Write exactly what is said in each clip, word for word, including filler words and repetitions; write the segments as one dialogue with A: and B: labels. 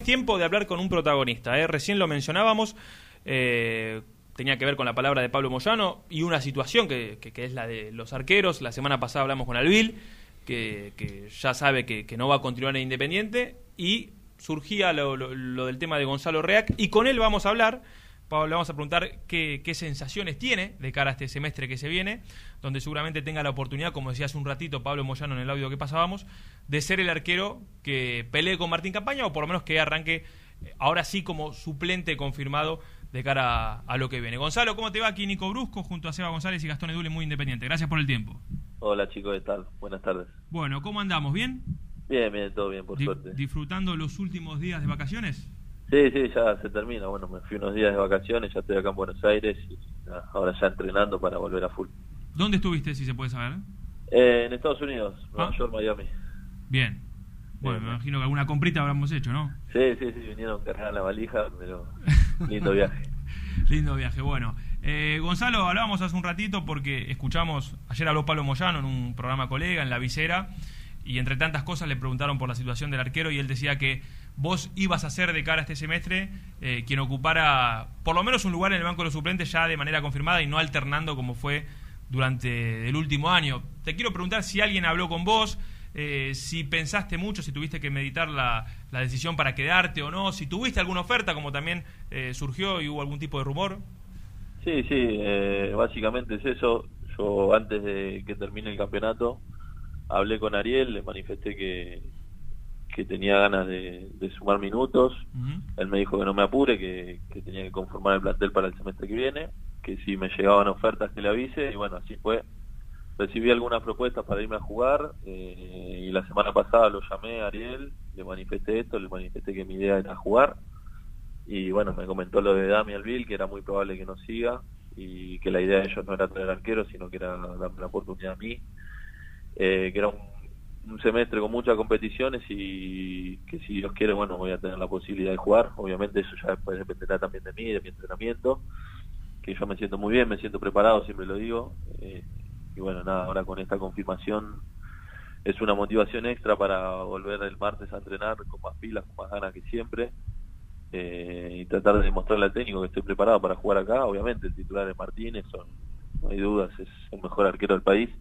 A: Tiempo de hablar con un protagonista, ¿eh? Recién lo mencionábamos, eh, tenía que ver con la palabra de Pablo Moyano y una situación que, que, que es la de los arqueros. La semana pasada hablamos con Albil, que, que ya sabe que, que no va a continuar en Independiente, y surgía lo, lo, lo del tema de Gonzalo Reac, y con él vamos a hablar. Pablo, le vamos a preguntar qué, qué sensaciones tiene de cara a este semestre que se viene, donde seguramente tenga la oportunidad, como decía hace un ratito Pablo Moyano en el audio que pasábamos, de ser el arquero que pelee con Martín Campaña, o por lo menos que arranque ahora sí como suplente confirmado de cara a, a lo que viene. Gonzalo, ¿cómo te va? Aquí Nico Brusco junto a Seba González y Gastón Edule, muy Independiente. Gracias por el tiempo.
B: Hola chicos, ¿qué tal? Buenas tardes.
A: Bueno, ¿cómo andamos? ¿Bien?
B: Bien, bien, todo bien, por
A: Di-
B: suerte.
A: ¿Disfrutando los últimos días de vacaciones?
B: Sí, sí, ya se termina. Bueno, me fui unos días de vacaciones, ya estoy acá en Buenos Aires y nada, ahora ya entrenando para volver a full.
A: ¿Dónde estuviste, si se puede saber?
B: Eh, en Estados Unidos, Nueva
A: Ah.
B: York, Miami.
A: Bien. Bueno,
B: Bien,
A: me
B: bien.
A: imagino que alguna comprita habremos hecho, ¿no?
B: Sí, sí, sí, vinieron a cargar la valija, pero lindo viaje.
A: Lindo viaje. Bueno, eh, Gonzalo, hablábamos hace un ratito porque escuchamos, ayer habló Pablo Moyano en un programa colega, en La Visera, y entre tantas cosas le preguntaron por la situación del arquero y él decía que vos ibas a ser de cara a este semestre eh, quien ocupara por lo menos un lugar en el banco de los suplentes ya de manera confirmada y no alternando como fue durante el último año. Te quiero preguntar si alguien habló con vos, eh, si pensaste mucho, si tuviste que meditar la, la decisión para quedarte o no, si tuviste alguna oferta, como también eh, surgió y hubo algún tipo de rumor.
B: Sí, sí, eh, básicamente es eso. Yo antes de que termine el campeonato hablé con Ariel, le manifesté que, que tenía ganas de, de sumar minutos.
A: Uh-huh.
B: Él me dijo que no me apure, que, que tenía que conformar el plantel para el semestre que viene, que si me llegaban ofertas que le avise, y bueno, así fue. Recibí algunas propuestas para irme a jugar, eh, y la semana pasada lo llamé a Ariel, le manifesté esto, le manifesté que mi idea era jugar, y bueno, me comentó lo de Dami Albil, que era muy probable que no siga, y que la idea de ellos no era traer arqueros, sino que era darme la oportunidad a mí, eh, que era un, un semestre con muchas competiciones y que si Dios quiere, bueno, voy a tener la posibilidad de jugar. Obviamente eso ya después dependerá también de mí, de mi entrenamiento, que yo me siento muy bien, me siento preparado, siempre lo digo, eh, y bueno, nada, ahora con esta confirmación es una motivación extra para volver el martes a entrenar con más pilas, con más ganas que siempre, eh, y tratar de demostrarle al técnico que estoy preparado para jugar acá. Obviamente el titular es Martínez, son, no hay dudas, es el mejor arquero del país,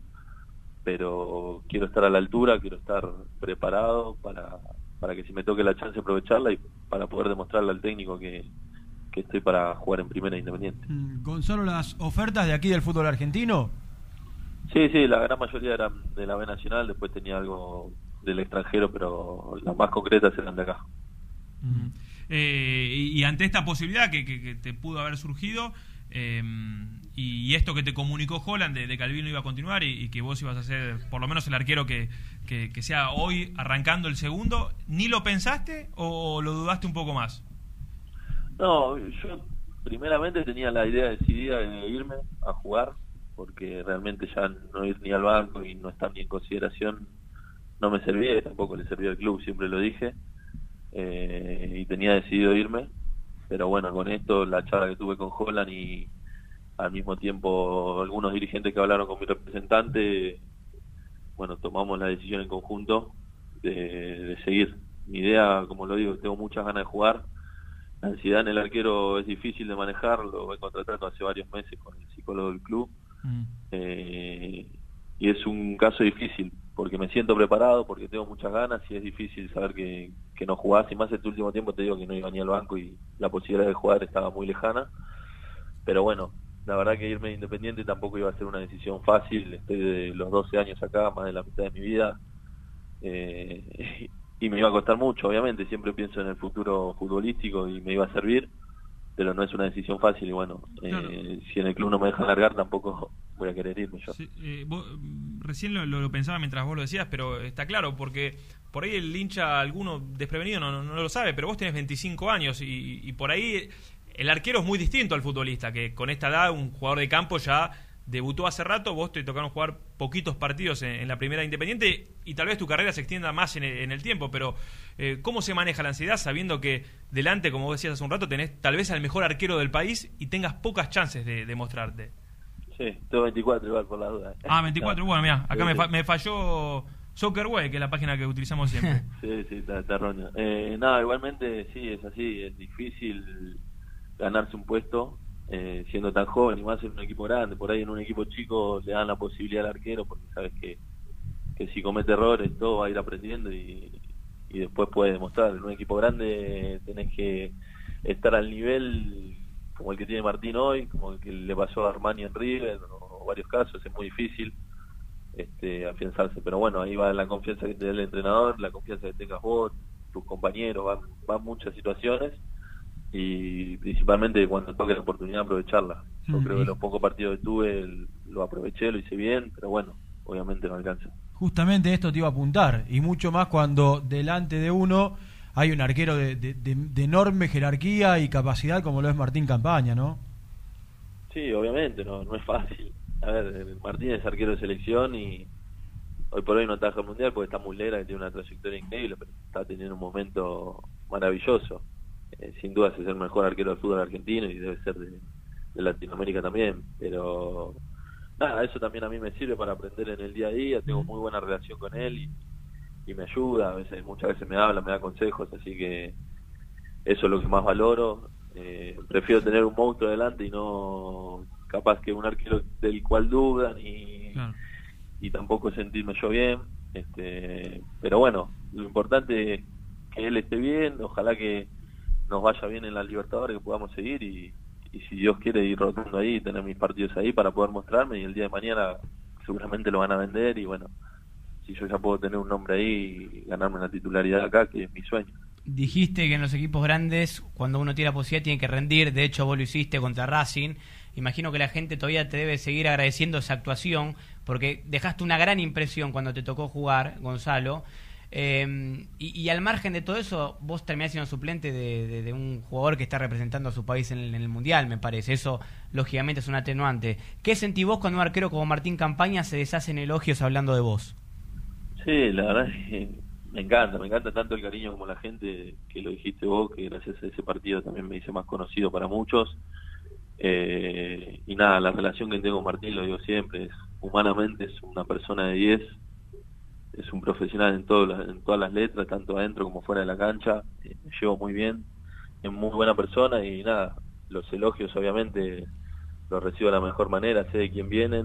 B: pero quiero estar a la altura, quiero estar preparado para, para que si me toque la chance aprovecharla y para poder demostrarle al técnico que, que estoy para jugar en Primera Independiente.
C: Mm, Gonzalo, ¿las ofertas de aquí del fútbol argentino?
B: Sí, sí, la gran mayoría eran de la B Nacional, después tenía algo del extranjero, pero las más concretas eran de acá.
A: Uh-huh. eh, y, y ante esta posibilidad que, que, que te pudo haber surgido, eh, y, y esto que te comunicó Holland de, de que Albil no iba a continuar y, y que vos ibas a ser por lo menos el arquero que, que, que sea hoy arrancando el segundo, ¿ni lo pensaste o lo dudaste un poco más?
B: No, yo primeramente tenía la idea decidida de irme a jugar, porque realmente ya no ir ni al banco y no estar ni en consideración no me servía, y tampoco le servía al club, siempre lo dije, eh, y tenía decidido irme, pero bueno, con esto, la charla que tuve con Holland y al mismo tiempo algunos dirigentes que hablaron con mi representante, bueno, tomamos la decisión en conjunto de, de seguir. Mi idea, como lo digo, tengo muchas ganas de jugar. La ansiedad en el arquero es difícil de manejar, lo voy contratando hace varios meses con el psicólogo del club, mm. eh, y es un caso difícil, porque me siento preparado, porque tengo muchas ganas, y es difícil saber que, que no jugás, y más este último tiempo te digo que no iba ni al banco y la posibilidad de jugar estaba muy lejana, pero bueno, la verdad que irme de Independiente tampoco iba a ser una decisión fácil. Estoy de los doce años acá, más de la mitad de mi vida, eh, y me iba a costar mucho, obviamente, siempre pienso en el futuro futbolístico y me iba a servir, pero no es una decisión fácil, y bueno, claro. eh, si en el club no me dejan largar tampoco voy a querer irme yo.
A: Sí, eh, vos, recién lo, lo pensaba mientras vos lo decías, pero está claro, porque por ahí el hincha, alguno desprevenido no, no, no lo sabe, pero vos tenés veinticinco años y, y por ahí el arquero es muy distinto al futbolista, que con esta edad un jugador de campo ya debutó hace rato, vos te tocaron jugar poquitos partidos en, en la Primera Independiente y tal vez tu carrera se extienda más en el, en el tiempo, pero eh, ¿cómo se maneja la ansiedad sabiendo que delante, como vos decías hace un rato, tenés tal vez al mejor arquero del país y tengas pocas chances de, de mostrarte?
B: Sí, tengo veinticuatro igual por la duda.
A: Ah, veinticuatro, no. Bueno, mirá, acá sí, me, fa- me falló Soccerway, que es la página que utilizamos siempre.
B: Sí, sí, está, está erróneo. Eh, nada, igualmente sí, es así, es difícil ganarse un puesto eh, siendo tan joven y más en un equipo grande. Por ahí en un equipo chico le dan la posibilidad al arquero porque sabes que, que si comete errores todo va a ir aprendiendo y, y después puede demostrar. En un equipo grande tenés que estar al nivel como el que tiene Martín hoy, como el que le pasó a Armani en River o varios casos, es muy difícil este afianzarse, pero bueno, ahí va la confianza que te dé el entrenador, la confianza que tengas vos, tus compañeros, van, van muchas situaciones y principalmente cuando toque la oportunidad aprovecharla. Yo
C: Mm,
B: creo que
C: y-
B: los pocos partidos que tuve el- lo aproveché, lo hice bien, pero bueno, obviamente no alcanza.
C: Justamente esto te iba a apuntar, y mucho más cuando delante de uno hay un arquero de, de- de- de enorme jerarquía y capacidad como lo es Martín Campaña, ¿no?
B: Sí, obviamente, no, no es fácil. A ver, Martín es arquero de selección y hoy por hoy no ataja el mundial porque está Muslera, que tiene una trayectoria increíble, pero está teniendo un momento maravilloso. Eh, sin duda es el mejor arquero del fútbol argentino y debe ser de, de Latinoamérica también, pero nada, eso también a mí me sirve para aprender en el día a día, tengo muy buena relación con él y, y me ayuda, a veces, muchas veces me habla, me da consejos, así que eso es lo que más valoro. Eh, prefiero tener un monstruo delante y no capaz que un arquero del cual dudan y,
A: Claro.
B: y tampoco sentirme yo bien. Este, pero bueno, lo importante es que él esté bien, ojalá que nos vaya bien en la Libertadores, que podamos seguir y, y si Dios quiere ir rotando ahí, tener mis partidos ahí para poder mostrarme y el día de mañana seguramente lo van a vender y bueno, si yo ya puedo tener un nombre ahí y ganarme la titularidad acá, que es mi sueño.
D: Dijiste que en los equipos grandes, cuando uno tiene la posibilidad, tiene que rendir. De hecho, vos lo hiciste contra Racing. Imagino que la gente todavía te debe seguir agradeciendo esa actuación, porque dejaste una gran impresión cuando te tocó jugar, Gonzalo. Eh, y, y al margen de todo eso, vos terminás siendo suplente de, de, de un jugador que está representando a su país en el, en el Mundial, me parece. Eso, lógicamente, es un atenuante. ¿Qué sentís vos cuando un arquero como Martín Campaña se deshace en elogios hablando de vos?
B: Sí, la verdad es que me encanta, me encanta tanto el cariño como la gente, que lo dijiste vos, que gracias a ese partido también me hice más conocido para muchos. Eh, y nada, la relación que tengo con Martín, lo digo siempre, es humanamente es una persona de diez, es un profesional en, todo, en todas las letras, tanto adentro como fuera de la cancha, eh, me llevo muy bien, es muy buena persona y nada, los elogios obviamente los recibo de la mejor manera, sé de quién vienen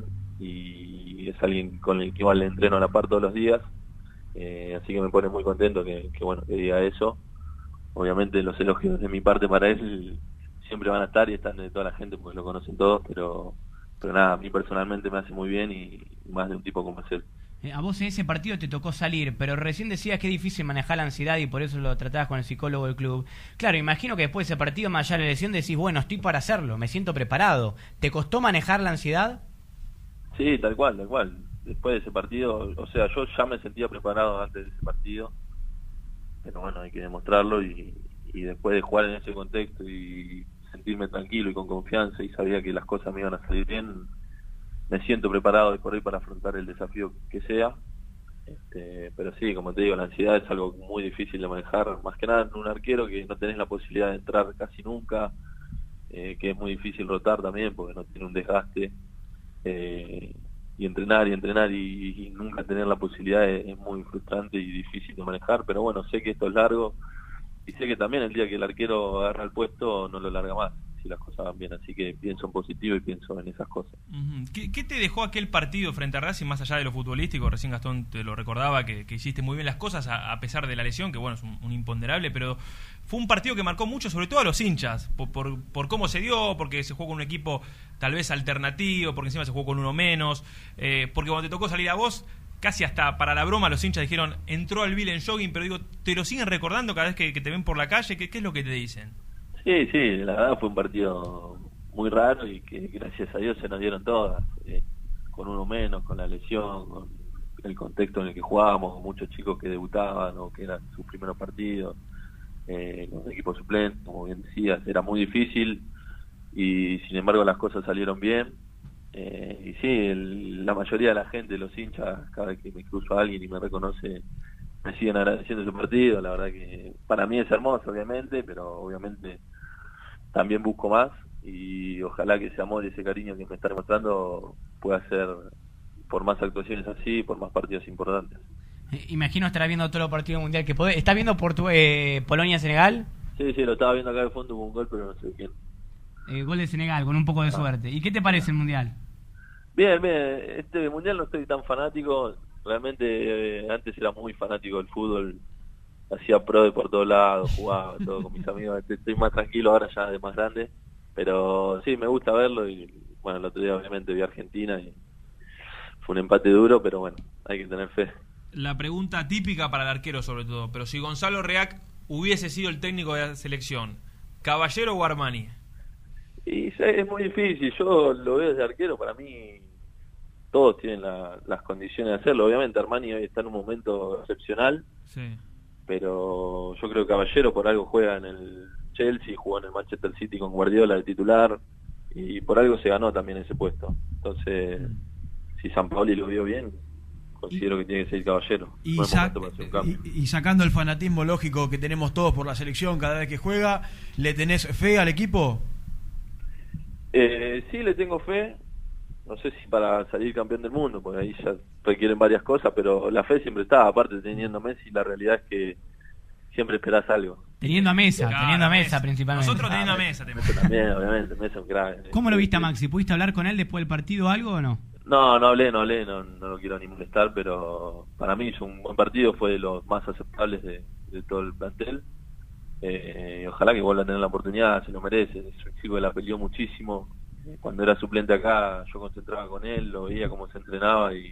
B: y es alguien con el que igual le entreno a la par todos los días. Eh, así que me pone muy contento que, que bueno que diga eso. Obviamente los elogios de mi parte para él siempre van a estar y están de toda la gente porque lo conocen todos, pero pero nada, a mí personalmente me hace muy bien y, y más de un tipo como es él.
D: Eh, A vos en ese partido te tocó salir, pero recién decías que es difícil manejar la ansiedad y por eso lo tratabas con el psicólogo del club. Claro, imagino que después de ese partido, más allá de la lesión, decís, bueno, estoy para hacerlo, me siento preparado. ¿Te costó manejar la ansiedad?
B: Sí, tal cual, tal cual. Después de ese partido, o sea, yo ya me sentía preparado antes de ese partido, pero bueno, hay que demostrarlo y, y después de jugar en ese contexto y sentirme tranquilo y con confianza y sabía que las cosas me iban a salir bien, me siento preparado de por ahí para afrontar el desafío que sea. Este, pero sí, como te digo, la ansiedad es algo muy difícil de manejar, más que nada en un arquero que no tenés la posibilidad de entrar casi nunca, eh, que es muy difícil rotar también porque no tiene un desgaste. Eh, y entrenar y entrenar y, y nunca tener la posibilidad es, es muy frustrante y difícil de manejar, pero bueno, sé que esto es largo y sé que también el día que el arquero agarra el puesto no lo larga más si las cosas van bien, así que pienso en positivo y pienso en esas cosas.
A: Ujú. ¿Qué, qué te dejó aquel partido frente a Racing más allá de lo futbolístico? Recién Gastón te lo recordaba que, que hiciste muy bien las cosas a, a pesar de la lesión, que bueno, es un, un imponderable, pero fue un partido que marcó mucho, sobre todo a los hinchas, por, por, por cómo se dio, porque se jugó con un equipo tal vez alternativo, porque encima se jugó con uno menos, eh, porque cuando te tocó salir a vos, casi hasta para la broma los hinchas dijeron, entró al Bill en jogging, pero digo, ¿te lo siguen recordando cada vez que, que te ven por la calle? ¿Qué, qué es lo que te dicen?
B: Sí, sí, la verdad fue un partido muy raro y que gracias a Dios se nos dieron todas, eh, con uno menos, con la lesión, con el contexto en el que jugábamos, con muchos chicos que debutaban o que eran sus primeros partidos, eh, con el equipo suplente, como bien decías, era muy difícil y sin embargo las cosas salieron bien. Eh, y sí, el, la mayoría de la gente, los hinchas, cada vez que me cruzo a alguien y me reconoce, me siguen agradeciendo ese partido. La verdad que para mí es hermoso, obviamente, pero obviamente también busco más y ojalá que ese amor y ese cariño que me están demostrando pueda ser por más actuaciones así, por más partidos importantes.
D: Eh, imagino estará viendo todos los partidos mundial que podés. ¿Estás viendo Portu eh, Polonia-Senegal?
B: Sí, sí, lo estaba viendo acá de fondo, hubo un gol, pero no sé quién.
D: Eh, gol de Senegal, con un poco de
B: Ah.
D: suerte. ¿Y qué te parece el mundial?
B: Bien, bien, este mundial no estoy tan fanático, realmente eh, antes era muy fanático del fútbol, hacía pro de por todos lados, jugaba todo con mis amigos, estoy más tranquilo ahora ya de más grande, pero sí, me gusta verlo y bueno, el otro día obviamente vi a Argentina y fue un empate duro, pero bueno, hay que tener fe.
A: La pregunta típica para el arquero sobre todo, pero si Gonzalo Reac hubiese sido el técnico de la selección, ¿Caballero o Armani?
B: Y es muy difícil, yo lo veo desde arquero, para mí todos tienen la, las condiciones de hacerlo, obviamente Armani hoy está en un momento excepcional,
A: Sí.
B: pero yo creo que Caballero por algo juega en el Chelsea, jugó en el Manchester City con Guardiola de titular, y por algo se ganó también ese puesto, entonces si Sampaoli lo vio bien, considero y, que tiene que ser Caballero.
C: Y,
B: no es
C: sa
B: momento para hacer un cambio.
C: y, y sacando el fanatismo lógico que tenemos todos por la selección cada vez que juega, ¿le tenés fe al equipo?
B: Eh, sí, le tengo fe, no sé si para salir campeón del mundo, porque ahí ya requieren varias cosas, pero la fe siempre está, aparte teniendo a Messi, la realidad es que siempre esperás algo.
D: Teniendo a Mesa,
A: Claro,
D: teniendo a Mesa,
A: Mesa.
D: principalmente.
A: Nosotros teniendo a
B: Ah,
A: Mesa.
B: Messi también, obviamente, Messi es un crack.
D: ¿Cómo lo viste a Maxi? ¿Pudiste hablar con él después del partido o algo o no?
B: No, no hablé, no hablé, no, no lo quiero ni molestar, pero para mí hizo un buen partido, fue de los más aceptables de, de todo el plantel. Eh, y ojalá que vuelva a tener la oportunidad, se lo merece. Es un chico que la peleó muchísimo. Cuando era suplente acá, yo concentraba con él, lo veía cómo se entrenaba y,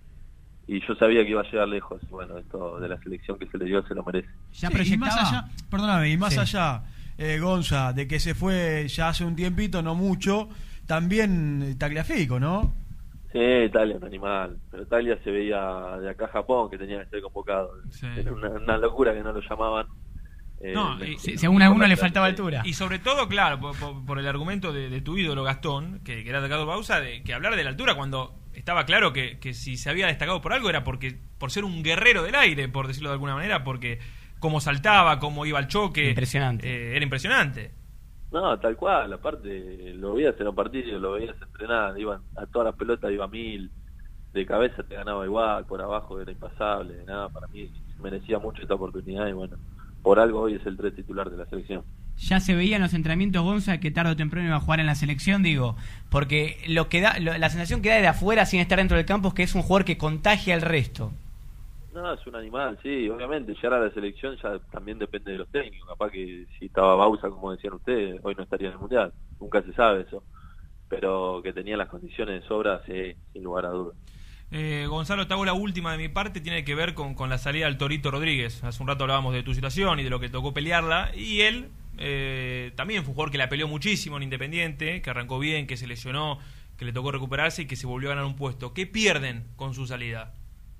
B: y yo sabía que iba a llegar lejos. Bueno, esto de la selección que se le dio se lo merece.
D: Ya
C: Sí, y
D: proyectaba.
C: más allá, perdóname, y más
D: Sí.
C: allá, eh, Gonza, de que se fue ya hace un tiempito, no mucho, también Tagliafico, ¿no?
B: Sí, Italia es un animal, pero Italia se veía de acá a Japón que tenía que ser convocado.
A: Sí.
B: Era una, una locura que no lo llamaban. Eh,
A: No,
B: me-
A: y-
D: Se- según algunos le faltaba altura.
A: Y sobre todo, claro, por, por- por el argumento de, de tu ídolo Gastón, que, que era Ricardo Bausa, de que hablar de la altura cuando estaba claro que, que si se había destacado por algo era porque por ser un guerrero del aire, por decirlo de alguna manera, porque cómo saltaba, cómo iba al choque.
D: Impresionante.
A: eh, era impresionante.
B: No, tal cual, aparte lo veías en los partidos, lo veías entrenar, iban a todas las pelotas, iba a mil, de cabeza te ganaba igual, por abajo era impasable, nada, para mí merecía mucho esta oportunidad y bueno, por algo hoy es el tres titular de la selección.
D: Ya se veía en los entrenamientos Gonza que tarde o temprano iba a jugar en la selección, digo, porque lo que da, lo- la sensación que da de afuera sin estar dentro del campo es que es un jugador que contagia al resto.
B: No, es un animal, sí, obviamente, llegar a la selección ya también depende de los técnicos, capaz que si estaba Bausa, como decían ustedes, hoy no estaría en el Mundial, nunca se sabe eso, pero que tenía las condiciones de sobra, sí, sin lugar a dudas.
A: Eh, Gonzalo, te hago la última de mi parte, tiene que ver con, con la salida del Torito Rodríguez. Hace un rato hablábamos de tu situación y de lo que tocó pelearla, y él eh, también fue un jugador que la peleó muchísimo en Independiente, que arrancó bien, que se lesionó, que le tocó recuperarse y que se volvió a ganar un puesto. ¿Qué pierden con su salida?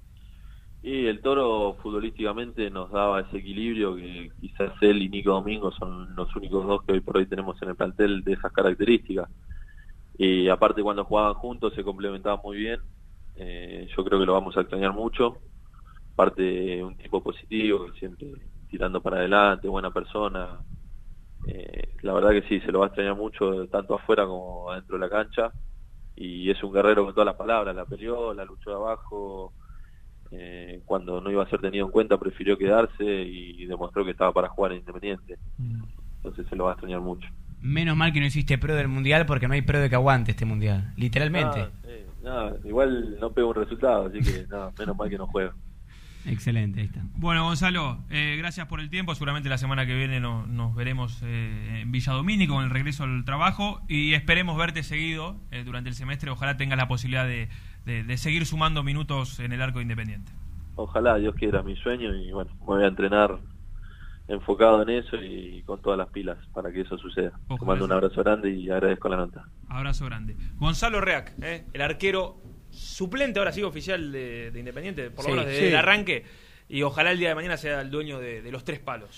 B: Y el Toro futbolísticamente nos daba ese equilibrio que quizás él y Nico Domingo son los únicos dos que hoy por hoy tenemos en el plantel de esas características. Y aparte cuando jugaban juntos se complementaban muy bien. Eh, yo creo que lo vamos a extrañar mucho. Aparte un tipo positivo, siempre tirando para adelante, buena persona. Eh, la verdad que sí, se lo va a extrañar mucho tanto afuera como adentro de la cancha. Y es un guerrero con todas las palabras, la peleó, la luchó de abajo. Eh, cuando no iba a ser tenido en cuenta prefirió quedarse y demostró que estaba para jugar en Independiente, entonces se lo va a extrañar mucho.
D: Menos mal que no hiciste pro del mundial porque no hay pro de que aguante este mundial, literalmente.
B: Ah, sí, no, igual no pego un resultado, así que no, menos mal que no juego.
D: Excelente, ahí está.
A: Bueno, Gonzalo, eh, gracias por el tiempo. Seguramente la semana que viene no- nos veremos eh, en Villa Domínico con el regreso al trabajo y esperemos verte seguido eh, durante el semestre. Ojalá tengas la posibilidad de, de, de seguir sumando minutos en el arco Independiente.
B: Ojalá, Dios quiera, mi sueño, y bueno, me voy a entrenar enfocado en eso y con todas las pilas para que eso suceda. Te mando un abrazo grande y agradezco la nota.
A: Abrazo grande. Gonzalo Reac, eh, el arquero suplente, ahora sí oficial de, de Independiente, por lo
C: Sí,
A: menos desde
C: sí.
A: el arranque, y ojalá el día de mañana sea el dueño de, de los tres palos.